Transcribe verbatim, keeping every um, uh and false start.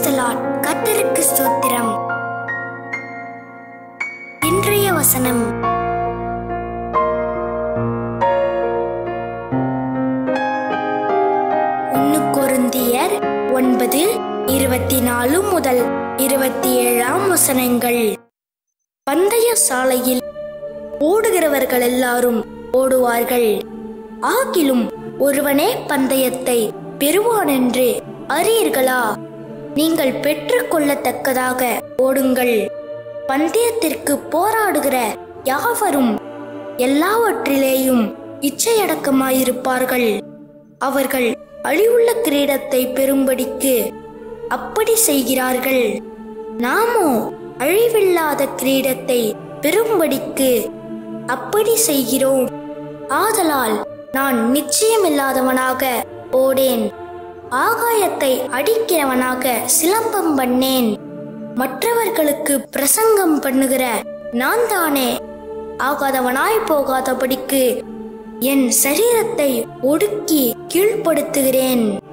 Praise the Lord. கர்த்தருக்கு ஸ்தோத்திரம். இன்றைய வசனம் ஒன்று கொரிந்தியர் ஒன்பது இருபத்தி நாலு முதல் இருபத்தி ஏழாம் வசனங்கள். பந்தய சாலையில் ஓடுகிறவர்கள் எல்லாரும் ஓடுவார்கள், ஆகிலும் ஒருவனே பந்தயத்தை பெறுவான் என்று அறியீர்களா? நீங்கள் பெற்றுக்கொள்ளத்தக்கதாக ஓடுங்கள். பந்தயத்திற்கு போராடுகிற யாவரும் எல்லாவற்றிலேயும் இச்சையடக்கமாயிருப்பார்கள். அவர்கள் அழிவுள்ள கிரீடத்தை பெறும்படிக்கு அப்படி செய்கிறார்கள். நாமோ அழிவில்லாத கிரீடத்தை பெறும்படிக்கு அப்படி செய்கிறோம். ஆதலால் நான் நிச்சயமில்லாதவனாக ஓடேன், ஆகாயத்தை அடிக்கிறவனாக சிலம்பம் பண்ணேன். மற்றவர்களுக்கு பிரசங்கம் பண்ணுகிற நான் தானே ஆகாதவனாய் போகாதபடிக்கு என் சரீரத்தை ஒடுக்கி கீழ்ப்படுத்துகிறேன்.